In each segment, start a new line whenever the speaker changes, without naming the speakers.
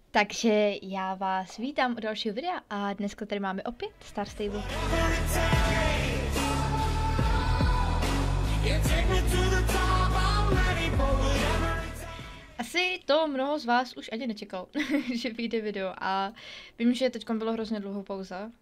Takže já vás vítám u dalšího videa a dneska tady máme opět Star Stable. Asi to mnoho z vás už ani nečekalo, že vyjde video a vím, že teď bylo hrozně dlouho pauza,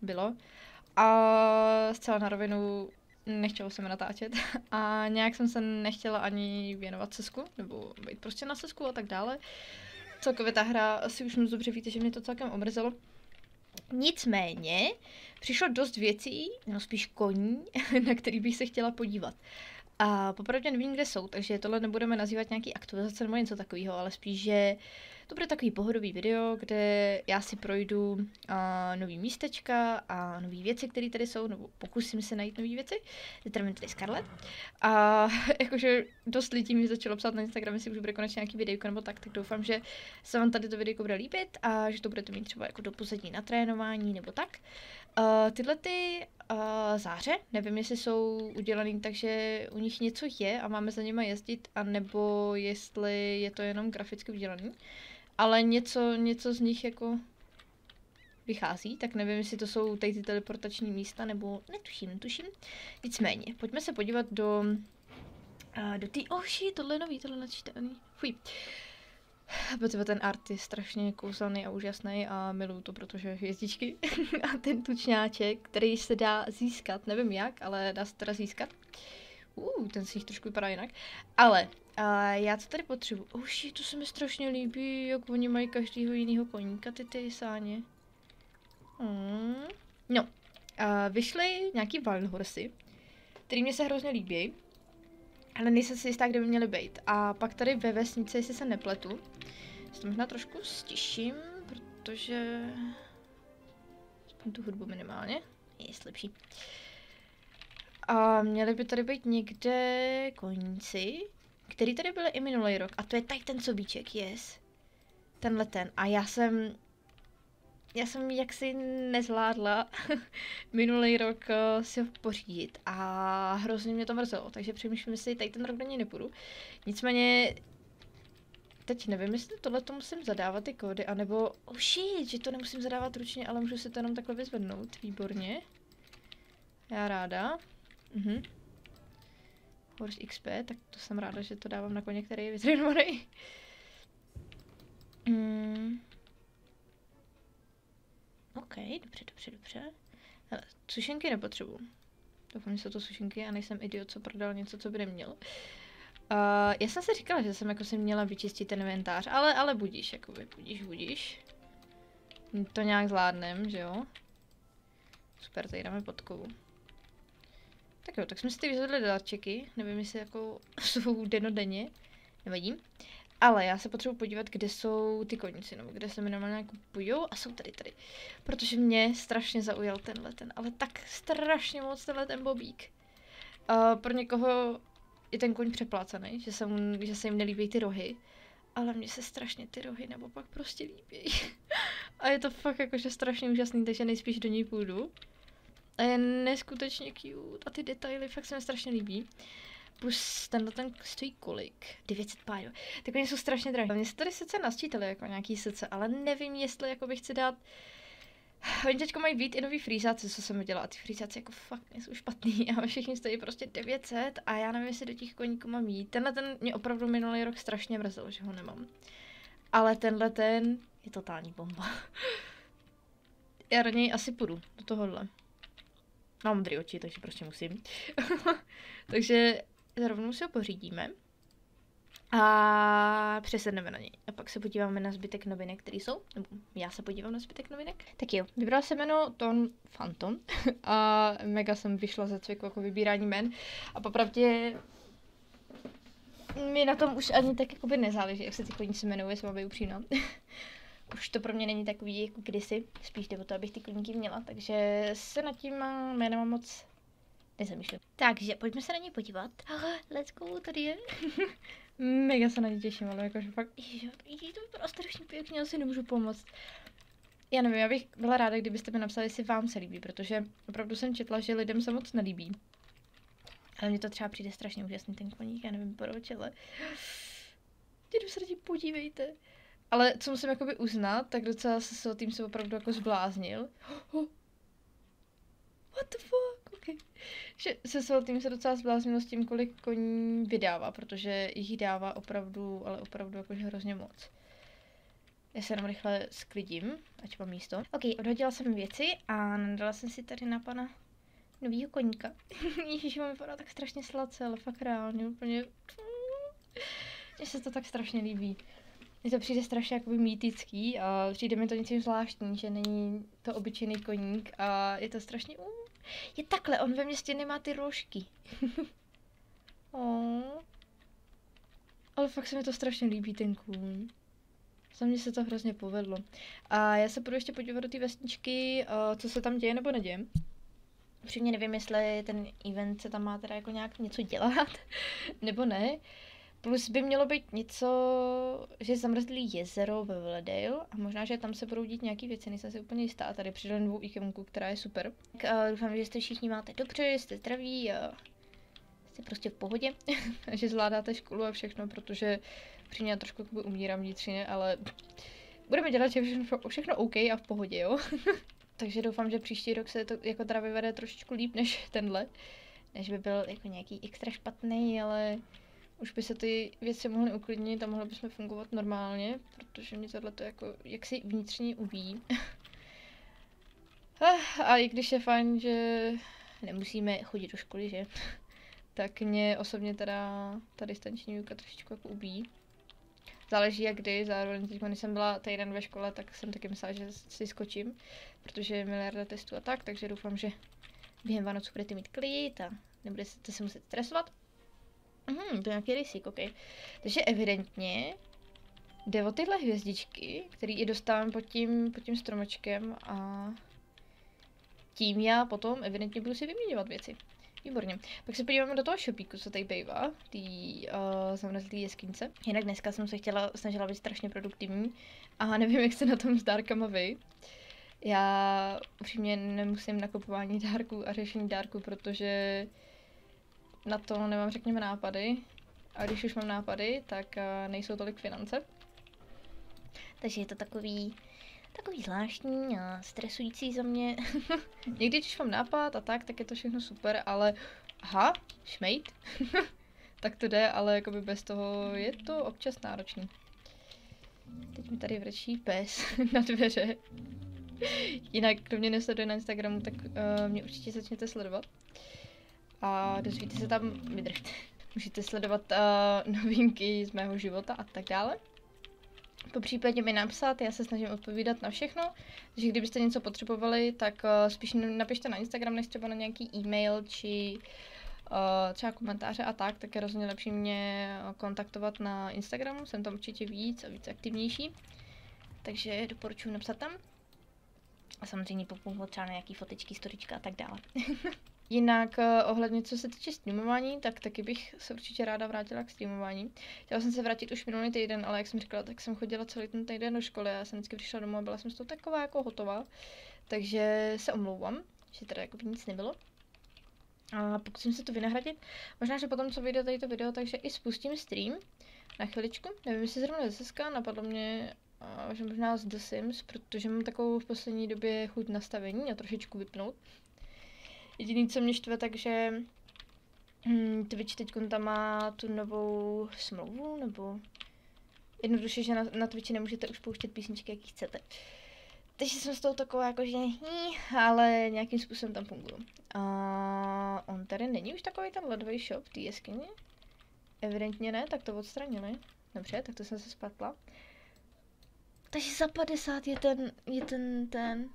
a zcela na rovinu nechtělo se mi natáčet a nějak jsem se nechtěla ani věnovat sesku, nebo být prostě na sesku a tak dále. Celkově ta hra, asi už moc dobře víte, že mě to celkem omrzelo. Nicméně přišlo dost věcí, no spíš koní, na který bych se chtěla podívat. A popravdě nevím, kde jsou, takže tohle nebudeme nazývat nějaký aktualizace nebo něco takového, ale spíš, že to bude takový pohodový video, kde já si projdu nový místečka a nový věci, které tady jsou, nebo pokusím se najít nové věci. Zdravím tady Scarlett. A jakože dost lidí mi začalo psát na Instagramu, jestli už bude konečně nějaký videjko nebo tak doufám, že se vám tady to videjko bude líbit a že to budete mít třeba jako do pozadí na trénování nebo tak. Tyhle ty záře, nevím, jestli jsou udělaný tak, že u nich něco je a máme za nima jezdit, anebo jestli je to jenom graficky udělaný. Ale něco z nich jako vychází, tak nevím, jestli to jsou tady ty teleportační místa, nebo netuším. Nicméně, pojďme se podívat do té, tohle je nový, tohle načítaný, fuj. Protože ten art je strašně kouzelný a úžasný a miluju to, protože hvězdičky a ten tučňáček, který se dá získat, nevím jak, ale dá se teda získat. Ten si jich trošku vypadá jinak. Ale já co tady potřebuji? To se mi strašně líbí, jak oni mají každýho jinýho koníka, ty sáně. No, vyšly nějaký Wild Horsey, který mě se hrozně líbí, ale nejsem si jistá, kde by měly být. A pak tady ve vesnici, jestli se nepletu, se to možná trošku stiším, protože aspoň tu hudbu minimálně je lepší. A měli by tady být někde koníci, který tady byly i minulý rok. A to je tady ten sobíček, yes. Tenhle ten. A já jsem jaksi nezvládla minulý rok si ho pořídit a hrozně mě to mrzelo, takže přemýšlím, jestli tady ten rok do něj nepůjdu. Nicméně teď nevím, jestli tohle to musím zadávat ty kódy, anebo že to nemusím zadávat ručně, ale můžu si to jenom takhle vyzvednout, výborně. Já ráda. Horse XP, tak to jsem ráda, že to dávám na koně, který je vytrénovaný. OK, dobře. Hele, sušenky nepotřebuji. Doufám, že jsou to sušenky a nejsem idiot, co prodal něco, co by neměl. Já jsem si říkala, že jsem jako si měla vyčistit ten inventář, ale budíš, jakoby, budíš. To nějak zvládnem, že jo? Super, tady dáme podkovu. Tak jo, tak jsme si tady vyzvedli dárčeky, nevím, jestli jako jsou dennodenně, nevadí. Ale já se potřebuji podívat, kde jsou ty koníci, nebo kde se mi normálně kupujou a jsou tady. Protože mě strašně zaujal tenhle, ale tak strašně moc ten bobík. Pro někoho je ten koň přeplácený, že se jim nelíbí ty rohy, ale mně se strašně ty rohy nebo pak prostě líbí. A je to fakt jakože strašně úžasný, takže nejspíš do něj půjdu. A je neskutečně cute a ty detaily fakt se mi strašně líbí. Plus ten stojí kolik? 900 pájů. Tak oni jsou strašně drahé. Mně se tady sice nasčítali jako nějaký srdce, ale nevím, jestli jako bych chci dát. Oni teďko mají být i nový frýzáci, co jsem viděla. A ty frýzáci jako fakt nejsou špatný. A všichni stojí prostě 900 a já nevím, jestli do těch koníků mám jít. Tenhle ten mě opravdu minulý rok strašně mrzelo, že ho nemám. Ale tenhle ten je totální bomba. Já do něj asi půjdu, do tohohle. Mám modré oči, takže prostě musím. Takže rovnou si ho pořídíme. A přesedneme na něj. A pak se podíváme na zbytek novinek, které jsou. Nebo já se podívám na zbytek novinek. Tak jo, vybrala jsem jméno Ton Phantom. A mega jsem vyšla ze cviku jako vybírání jmen. A popravdě mi na tom už ani tak jakoby nezáleží, jak se ty koníci jmenují, jestli mám být upřímná. Už to pro mě není takový jako kdysi, spíš jde o to, abych ty koníky měla, takže se nad tím jménem moc nezamýšlím. Takže pojďme se na něj podívat. Let's go, tady je. Mega se na ně těším, ale jakože fakt, to vypadá strašně pěkně, asi nemůžu pomoct. Já nevím, já bych byla ráda, kdybyste mi napsali, jestli vám se líbí, protože opravdu jsem četla, že lidem se moc nelíbí. Ale mně to třeba přijde strašně úžasný ten koník, já nevím proč, ale jdu se na tím podívejte. Ale co musím jakoby uznat, tak docela se tým se opravdu jako zbláznil. What the fuck? Okay. Že se tým se docela zbláznil s tím, kolik koní vydává, protože jich dává opravdu, ale opravdu jakože hrozně moc. Já se jenom rychle sklidím, ať mám místo. Ok, odhodila jsem věci a nadala jsem si tady na pana novýho koníka. Ježiš, on vypadá tak strašně sladce, ale fakt reálně úplně... Mně se to tak strašně líbí. Mně to přijde strašně jakoby mýtický a přijde mi to něčím zvláštní, že není to obyčejný koník a je to strašně... Je takhle, on ve městě nemá ty rožky. Ale fakt se mi to strašně líbí, ten kůň. Za mě se to hrozně povedlo. A já se půjdu ještě podívat do té vesničky, co se tam děje nebo neděje. Upřímně nevím, jestli ten event se tam má teda jako nějak něco dělat, nebo ne. Plus by mělo být něco, že je zamrzlý jezero ve Vledale a možná, že tam se budou dít nějaký věci, nejsem si úplně jistá. Tady přidám novou ikonku, která je super. Tak doufám, že jste všichni máte dobře, jste zdraví a jste prostě v pohodě, že zvládáte školu a všechno, protože při mě trošku umírám vnitřně, ale budeme dělat, že všechno OK a v pohodě, jo. Takže doufám, že příští rok se to jako teda vyvede trošičku líp než tenhle. Než by byl jako nějaký extra špatný, ale už by se ty věci mohly uklidnit a mohli bychom fungovat normálně, protože mě tohle to jako jaksi vnitřně ubíjí. A i když je fajn, že nemusíme chodit do školy, že? Tak mě osobně teda ta distanční výuka trošičku jako ubíjí. Záleží jak kdy, zároveň teď, když jsem byla týden ve škole, tak jsem taky myslela, že si skočím, protože je miliarda testů a tak, takže doufám, že během Vánoc budete mít klid a nebudete se muset stresovat. To je nějaký rysík, ok. Takže evidentně jde o tyhle hvězdičky, které i dostávám pod tím stromečkem a tím já potom evidentně budu si vyměňovat věci. Výborně. Pak se podíváme do toho shopíku, co tady bývá, tý zamrzlý jeskyňce. Jinak dneska jsem se snažila být strašně produktivní a nevím, jak se na tom s dárkama vy. Já upřímně nemusím nakupování dárků a řešení dárků, protože na to nemám, řekněme, nápady. A když už mám nápady, tak nejsou tolik finance. Takže je to takový zvláštní a stresující za mě. Někdy, když mám nápad a tak je to všechno super, ale aha, šmejt. Tak to jde, ale jakoby bez toho je to občas náročný. Teď mi tady vrčí pes na dveře. Jinak, kdo mě nesleduje na Instagramu, tak mě určitě začněte sledovat. A dozvíte se tam, vydržte. Můžete sledovat novinky z mého života a tak dále. Po případě mi napsat, já se snažím odpovídat na všechno, takže kdybyste něco potřebovali, tak spíš napište na Instagram, než třeba na nějaký e-mail, či třeba komentáře a tak je rozhodně lepší mě kontaktovat na Instagramu, jsem tam určitě víc a víc aktivnější, takže doporučuji napsat tam. A samozřejmě pokud třeba na nějaký fotičky, storička a tak dále. Jinak ohledně co se týče streamování, tak taky bych se určitě ráda vrátila k streamování. Chtěla jsem se vrátit už minulý týden, ale jak jsem říkala, tak jsem chodila celý ten týden do školy. Já jsem vždycky přišla domů a byla jsem z toho taková jako hotová. Takže se omlouvám, že teda jako nic nebylo. A pokusím se to vynahradit. Možná, že potom, co vyjde tady to video, takže i spustím stream na chviličku. Nevím, jestli zrovna ze SSK, napadlo mě, že možná z The Sims, protože mám takovou v poslední době chuť nastavení a trošičku vypnout. Jediný, co mě štve, takže Twitch teď tam má tu novou smlouvu, nebo jednoduše, že na Twitchi nemůžete už pouštět písničky, jaký chcete. Takže jsem s tou taková jako, že ale nějakým způsobem tam funguju. A on tady není už takový ten ledový shop v té jeskyni? Evidentně ne, tak to odstranili. Dobře, tak to jsem se spletla. Takže za 50 je ten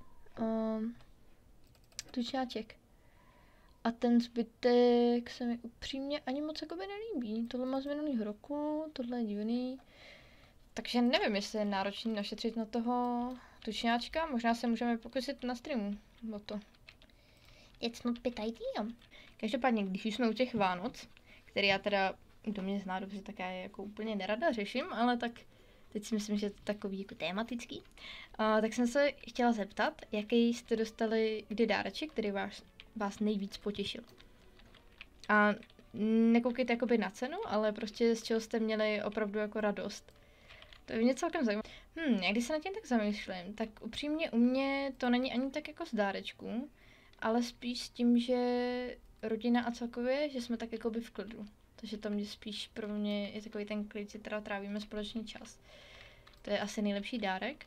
tučňáček. A ten zbytek se mi upřímně ani moc jakoby nelíbí. Tohle má z minulého roku, tohle je divný. Takže nevím, jestli je náročný našetřit na toho tučňáčka. Možná se můžeme pokusit na streamu o to. It's not bad idea. Každopádně, když už jsme u těch Vánoc, který já teda, kdo mě zná dobře, tak já je jako úplně nerada řeším, ale tak teď si myslím, že je to takový jako tématický. Tak jsem se chtěla zeptat, jaký jste dostali kdy dáreček, který vás nejvíc potěšil. A nekoukejte jakoby na cenu, ale prostě z čeho jste měli opravdu jako radost. To mě celkem zajímá. Já když se nad tím tak zamýšlím, tak upřímně u mě to není ani tak jako z dárečků, ale spíš s tím, že rodina a celkově, že jsme tak jako by v klidu. Takže to mě spíš pro mě je takový ten klid, že teda trávíme společný čas. To je asi nejlepší dárek.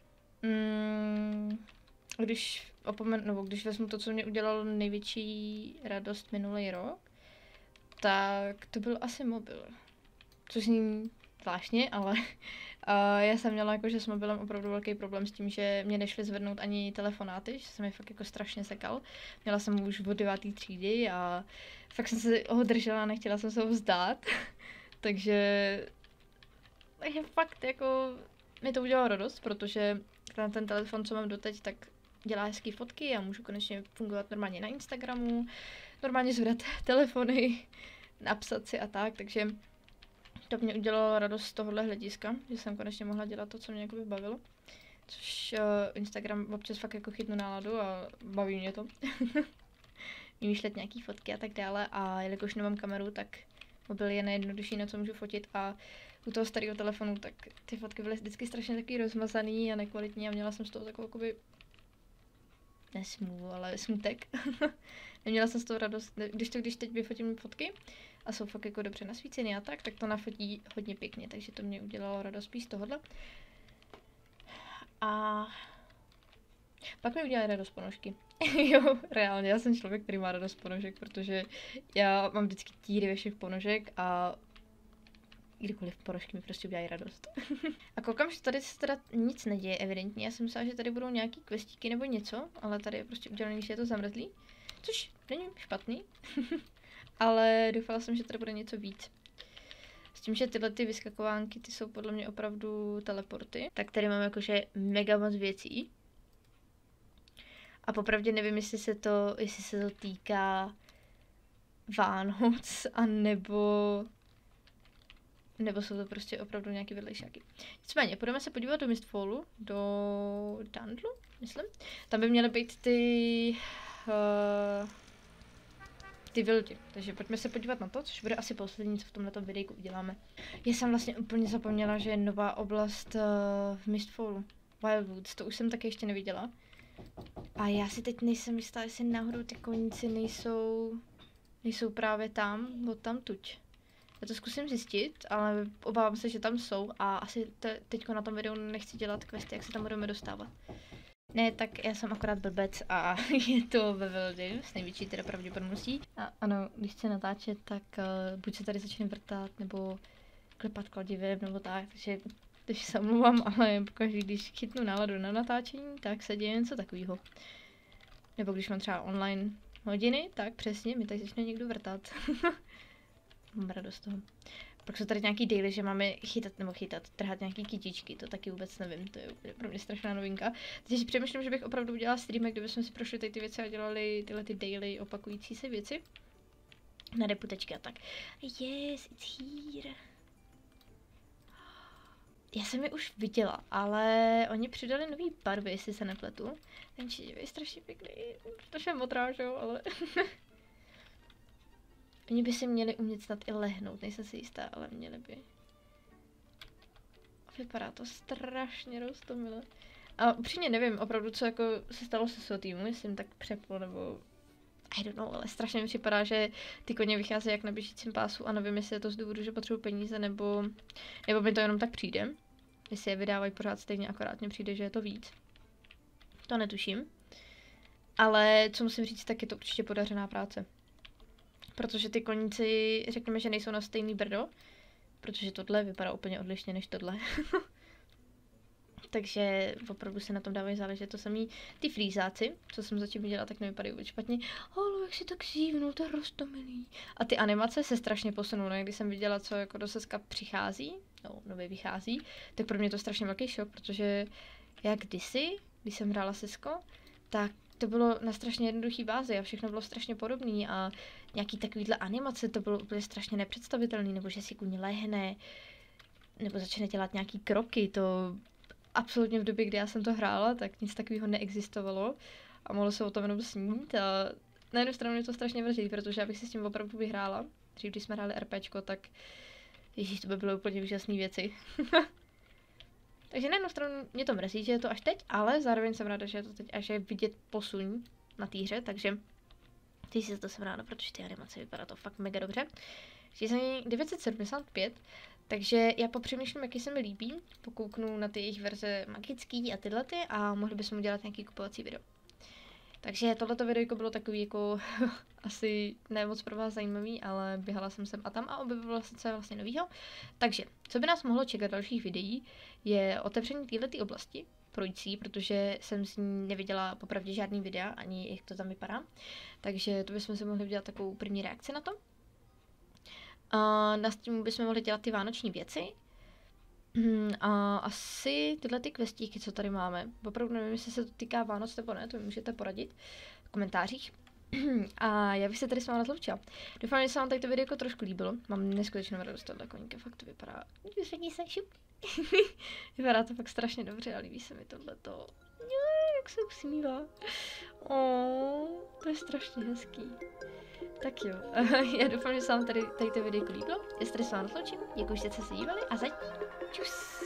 Když vezmu to, co mě udělalo největší radost minulý rok, tak to byl asi mobil. Což zní zvláštně, ale já jsem měla jakože s mobilem opravdu velký problém s tím, že mě nešly zvednout ani telefonáty, že jsem je fakt jako strašně sekal. Měla jsem ho už od 9. třídy a fakt jsem se ho držela a nechtěla jsem se ho vzdát. takže fakt jako mi to udělalo radost, protože ten telefon, co mám doteď, tak dělá hezký fotky a můžu konečně fungovat normálně na Instagramu, normálně zvedat telefony, napsat si a tak, takže to mě udělalo radost z tohohle hlediska, že jsem konečně mohla dělat to, co mě jakoby bavilo. Což Instagram občas fakt jako chytnu náladu a baví mě to. Vymýšlet nějaký fotky a tak dále a jelikož nemám kameru, tak mobil je nejjednodušší, na co můžu fotit a u toho starého telefonu, tak ty fotky byly vždycky strašně taky rozmazaný a nekvalitní a měla jsem z toho takovou jakoby nesmůlu, ale smutek. Neměla jsem z toho radost, když teď vyfotím fotky a jsou fakt jako dobře nasvícený a tak to nafotí hodně pěkně, takže to mě udělalo radost spíš z tohohle. A pak mi udělali radost ponožky. Jo, reálně, já jsem člověk, který má radost ponožek, protože já mám vždycky tíry ve všech ponožek a kdykoliv ponožky mi prostě udělají radost. A koukám, že tady se teda nic neděje evidentně, já jsem myslela, že tady budou nějaký questíky nebo něco, ale tady je prostě udělaný, že je to zamrzlý, což není špatný, ale doufala jsem, že tady bude něco víc. S tím, že tyhle ty vyskakovánky, ty jsou podle mě opravdu teleporty, tak tady mám jakože mega moc věcí. A popravdě nevím, jestli se to týká Vánoc, nebo jsou to prostě opravdu nějaký vedlejšáky. Nicméně, půjdeme se podívat do Mistfallu, do Dandlu, myslím. Tam by měly být ty vildi, takže pojďme se podívat na to, což bude asi poslední, co v tomto videjku uděláme. Já jsem vlastně úplně zapomněla, že je nová oblast v Mistfallu, Wildwoods, to už jsem taky ještě neviděla. A já si teď nejsem jistá, jestli náhodou ty koníci nejsou právě tam, od tamtuť. Já to zkusím zjistit, ale obávám se, že tam jsou a asi teďko na tom videu nechci dělat questy, jak se tam budeme dostávat. Ne, tak já jsem akorát blbec a je to ve Vildy s největší teda pravděpodobností. A ano, když chci natáčet, tak buď se tady začne vrtat, nebo klepat kladivem, nebo tak, takže se omlouvám, ale pokaždé, když chytnu náladu na natáčení, tak se děje něco takového. Nebo když mám třeba online hodiny, tak přesně mi tady začne někdo vrtat. Mám radost z toho. Pak jsou tady nějaký daily, že máme trhat nějaký kytičky, to taky vůbec nevím, to je pro mě strašná novinka. Teď si přemýšlím, že bych opravdu udělala streamek, kde bychom si prošli tady ty věci a dělali tyhle ty daily opakující se věci. Na deputečky a tak. Yes, it's here. Já jsem je už viděla, ale oni přidali nový barvy, jestli se nepletu. Ten čidivý je strašně pěkný, strašně modrá, že jo, ale... Oni by si měli umět snad i lehnout, nejsem si jistá, ale měli by. Vypadá to strašně roztomile. A upřímně nevím opravdu, co jako se stalo se Sotýmu, jestli jim tak přeplo, nebo... I don't know, ale strašně mi připadá, že ty koně vycházejí jak na běžícím pásu a nevím, jestli je to z důvodu, že potřebuji peníze, nebo mi to jenom tak přijde. Jestli je vydávají pořád stejně, akorát mně přijde, že je to víc. To netuším. Ale co musím říct, tak je to určitě podařená práce. Protože ty koníci, řekněme, že nejsou na stejný brdo, protože tohle vypadá úplně odlišně než tohle. Takže opravdu se na tom dávají záležet. To samý ty flízáci, co jsem zatím viděla, tak nevypadají vůbec špatně. Ale jak si tak zívnul, to je roztomilý. A ty animace se strašně posunuly. Když jsem viděla, co jako do Seska přichází, no, nově vychází, tak pro mě to strašně velký šok, protože jak kdysi, když jsem hrála Sesko, tak to bylo na strašně jednoduchý bázi a všechno bylo strašně podobné a nějaký takovýhle animace, to bylo úplně strašně nepředstavitelný, nebo že si kůň lehne, nebo začne dělat nějaký kroky, to absolutně v době, kdy já jsem to hrála, tak nic takového neexistovalo a mohlo se o tom jenom snít a na jednu stranu mě to strašně mrzí, protože já bych si s tím opravdu vyhrála. Dřív, když jsme hráli RPčko, tak ježíš, to by bylo úplně úžasné věci. Takže na jednu stranu mě to mrzí, že je to až teď, ale zároveň jsem ráda, že je to teď až je vidět posun na té hře, takže teď si to jsem ráda, protože ty animace vypadá to fakt mega dobře. Řízení 975, takže já popřemýšlím, jaký se mi líbí, pokouknu na ty jejich verze magický a tyhle ty a mohli bychom udělat nějaký kupovací video. Takže tohleto videjko bylo takový jako asi ne moc pro vás zajímavý, ale běhala jsem sem a tam a objevila jsem se vlastně novýho. Takže, co by nás mohlo čekat dalších videí, je otevření této oblasti, projít si, protože jsem z ní neviděla popravdě žádný videa, ani jak to tam vypadá. Takže to bychom si mohli udělat takovou první reakci na to. A na streamu bychom mohli dělat ty vánoční věci. A asi tyhle ty questíky, co tady máme, opravdu nevím, jestli se to týká Vánoc nebo ne, to mi můžete poradit v komentářích. A já bych se tady s vámi rozloučila. Doufám, že se vám tady to videjko trošku líbilo. Mám neskutečnou radost tohle koníka, fakt to vypadá. Vysadí se šup. Vypadá to fakt strašně dobře a líbí se mi tohleto. Jak se usmívá. To je strašně hezký. Tak jo, já doufám, že se vám tady to videjko líbilo. Já se tady s vámi rozloučím, děkuji, že jste se dívali a zatím čus.